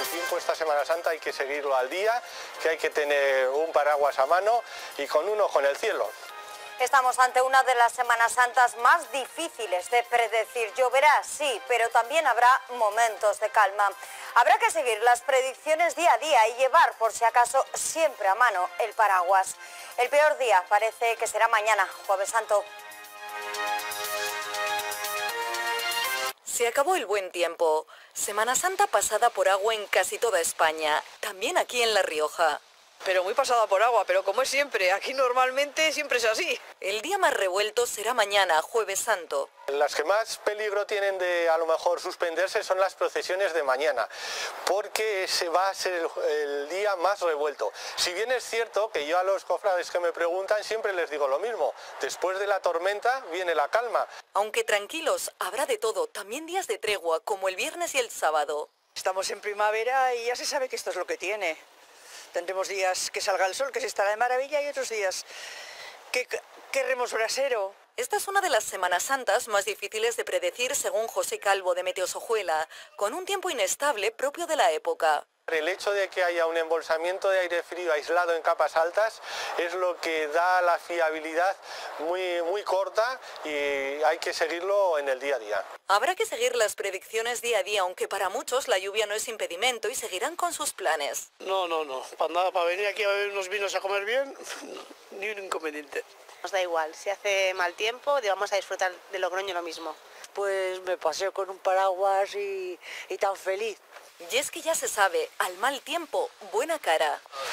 El tiempo esta Semana Santa hay que seguirlo al día, que hay que tener un paraguas a mano y con un ojo en el cielo. Estamos ante una de las Semanas Santas más difíciles de predecir. Lloverá, sí, pero también habrá momentos de calma. Habrá que seguir las predicciones día a día y llevar, por si acaso, siempre a mano el paraguas. El peor día parece que será mañana, Jueves Santo. Se acabó el buen tiempo. Semana Santa pasada por agua en casi toda España, también aquí en La Rioja. Pero muy pasada por agua, pero como es siempre, aquí normalmente siempre es así. El día más revuelto será mañana, Jueves Santo. Las que más peligro tienen de a lo mejor suspenderse son las procesiones de mañana, porque se va a ser el día más revuelto. Si bien es cierto que yo a los cofrades que me preguntan siempre les digo lo mismo, después de la tormenta viene la calma. Aunque tranquilos, habrá de todo, también días de tregua, como el viernes y el sábado. Estamos en primavera y ya se sabe que esto es lo que tiene. Tendremos días que salga el sol, que se estará de maravilla, y otros días que querremos brasero. Esta es una de las Semanas Santas más difíciles de predecir según José Calvo de Meteosojuela, con un tiempo inestable propio de la época. El hecho de que haya un embolsamiento de aire frío aislado en capas altas es lo que da la fiabilidad muy corta y hay que seguirlo en el día a día. Habrá que seguir las predicciones día a día, aunque para muchos la lluvia no es impedimento y seguirán con sus planes. No, para nada, para venir aquí a beber unos vinos a comer bien, ni un inconveniente. Nos da igual, si hace mal tiempo, vamos a disfrutar de Logroño lo mismo. Pues me paseo con un paraguas y tan feliz. Y es que ya se sabe, al mal tiempo, buena cara.